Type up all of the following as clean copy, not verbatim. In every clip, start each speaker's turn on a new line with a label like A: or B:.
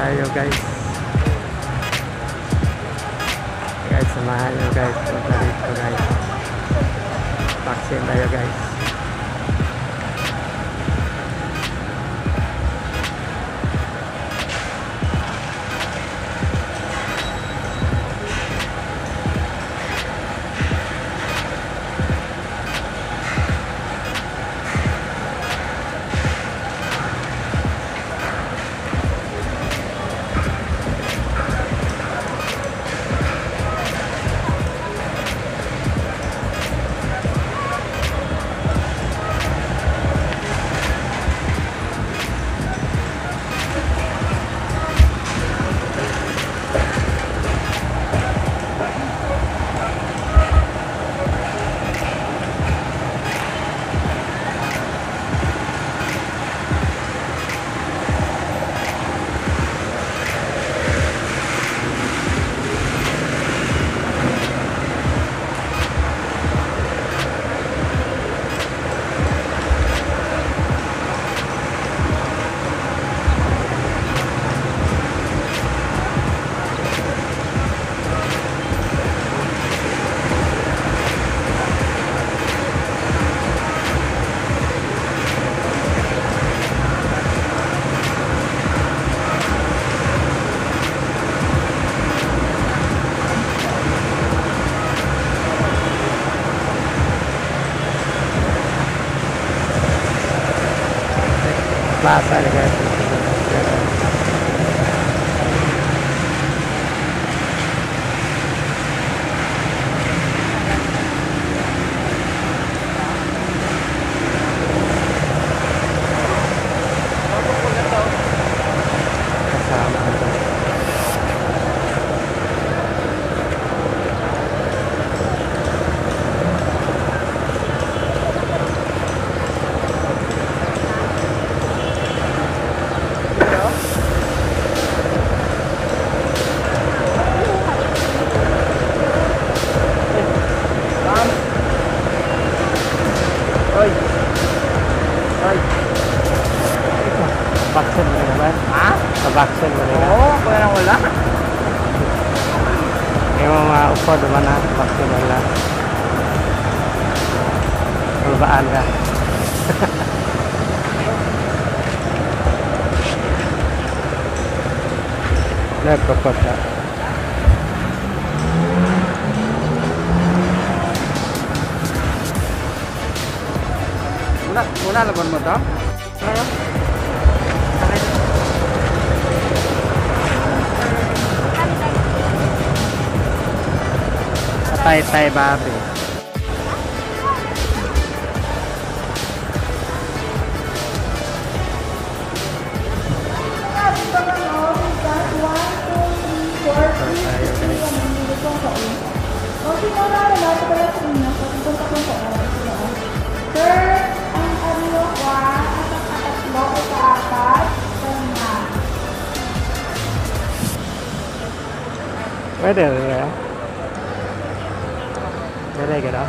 A: tayo guys. Guys, samahan nyo guys. Punta dito guys. Vaccine tayo guys. Plaza ni guys. Vaksin mo rin ba? Ha? Vaksin mo rin ba?
B: Oo, kaya nang wala.
A: Yung mga upo naman na vaksin mo lang. Malbaan ka. Nagkukot ka.
B: Una laban mo to? Ano?
A: Tay-tay babi. Pwede rin ya. Pwede gano'n.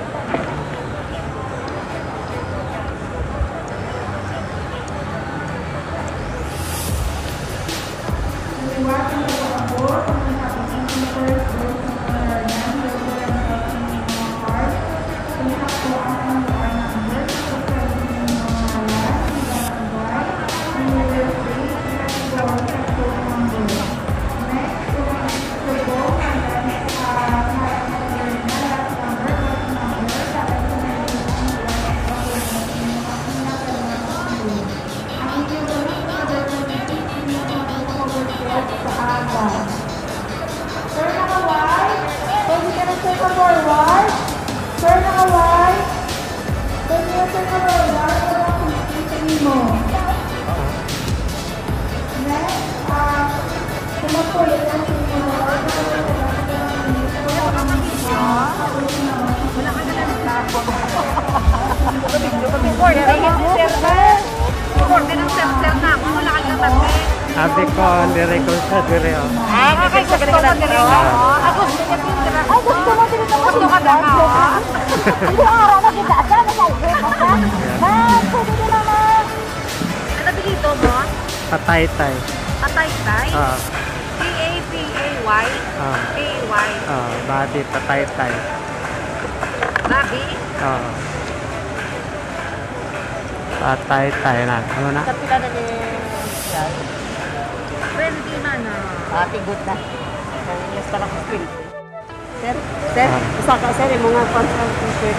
A: Abi ko, dire ko sa dire.
B: Ah, kay gusto ko dire. Ako gusto niya dire. Ay, gusto mo dire ko. Gusto ka daw. Hindi araw na kita. Asa na sa iyo? Ma, pwede na naman. Ano dito mo?
A: Patay-tay.
B: Tataytay?
A: Ah,
B: T-A-T-A-Y?
A: ah,
B: T-A-Y?
A: Bati Tataytay.
B: Babi?
A: Ah. Tataytay na. Ano na?
C: Kapila na ni Sir.
B: 20 man ah.
C: Good na. Yes, parang hospital. Sir, sir,
A: Ah.
C: isa ka sir, yung mga consult t-shirt.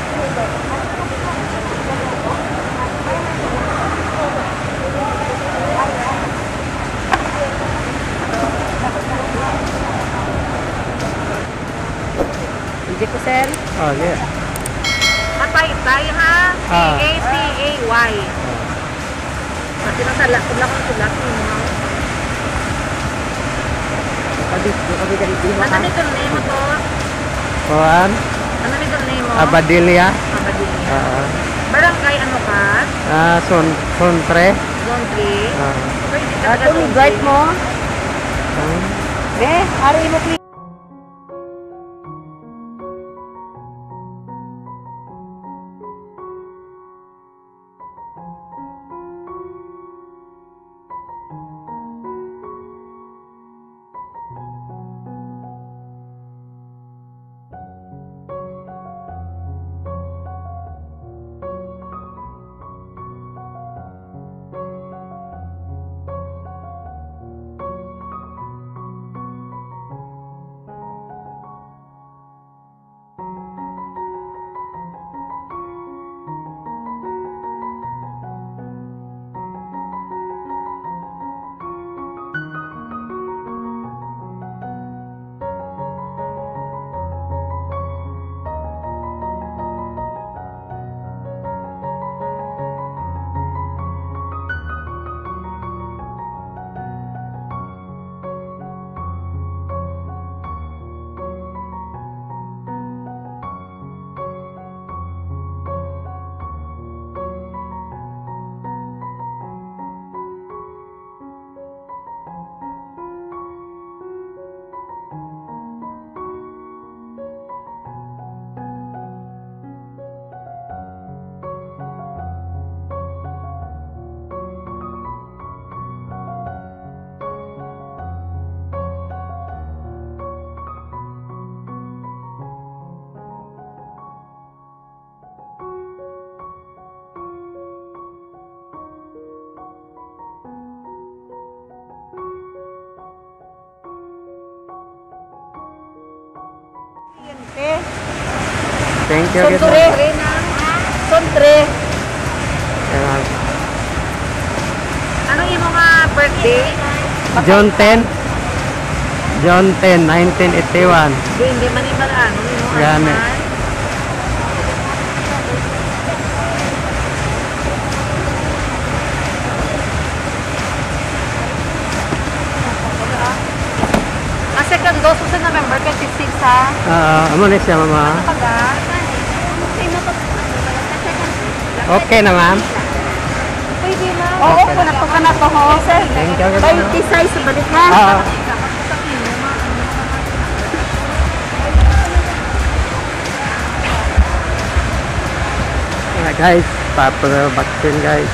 C: Hindi ko sir.
A: Oh, yeah.
B: Tataytay ha?
A: Ah.
B: T-A-T-A-Y. Kasi nasala ko lang ang sulat mo.
C: Kami ganito mo
B: Ano
C: ha.
B: middle name mo to?
A: Kuan?
B: Ano middle name mo?
A: Abadilia.
B: Abadilia.
A: Ah,
B: Barangay ano ka?
A: Sontre.
B: Zone 3.
A: Ah.
B: Pwede ka
C: Ato ni bright mo. Be, ari mo please.
A: Thank you.
C: Sontre. Sontre.
A: Ayan.
B: Ano yung mga birthday?
A: John 10. John 10, 1981.
B: Hindi man yung ano yung
A: Gani.
B: Second dose sa November 26 ha.
A: Ano na siya, mama?
B: Taga.
A: Okay na, ma'am.
B: Pwede na.
C: Oo, punato ka na to ho, sir.
A: Thank you.
C: 20 size balik ha.
A: Guys, para vaccine, guys.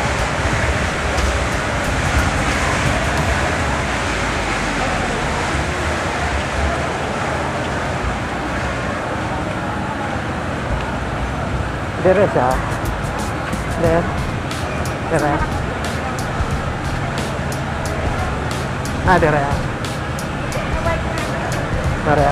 A: Dire siya. Dire. Dire. Dire. Dire.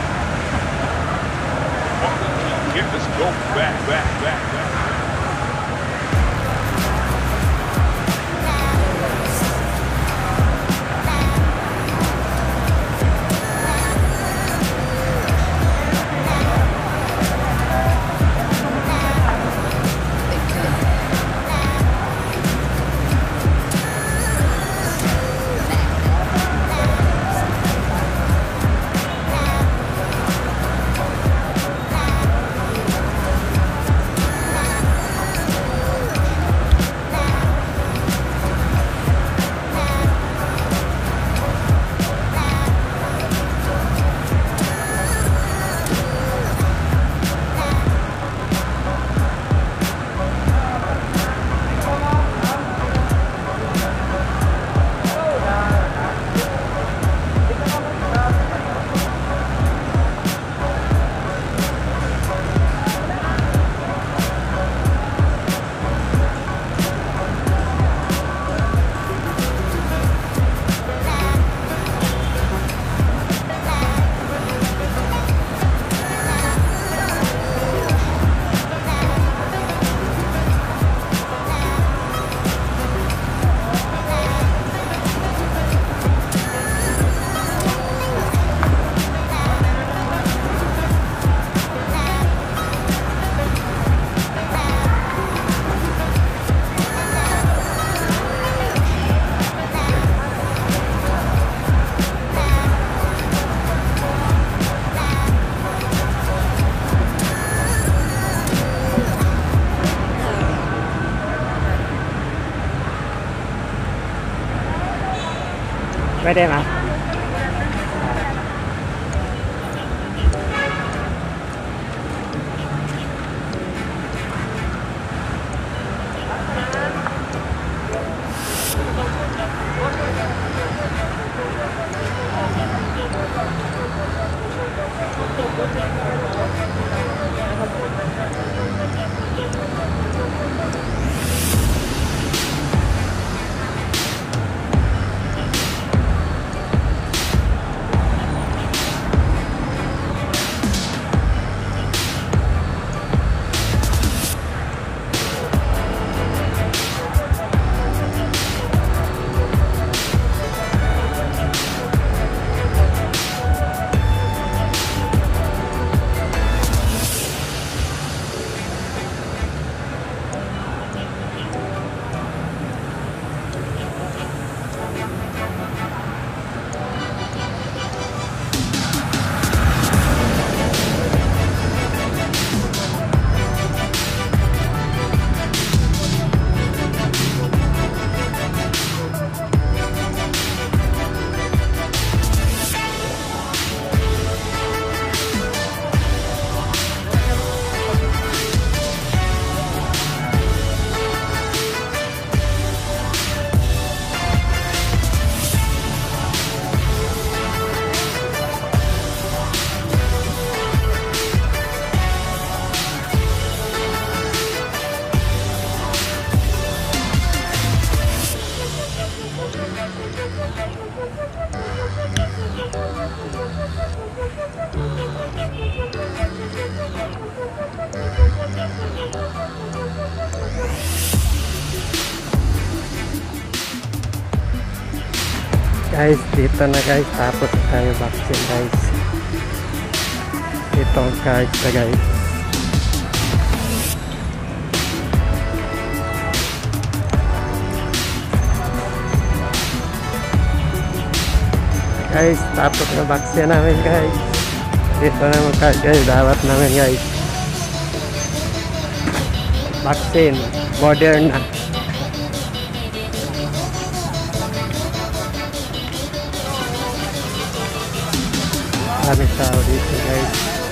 D: Get this go back.
A: Pwede na. Guys, dito na guys, tapos tayo vaccine guys. Ito guys na guys. Guys, tapos na vaccine namin guys. Dito na mga guys, dawat namin guys. Vaccine, Moderna. Maraming tao dito guys.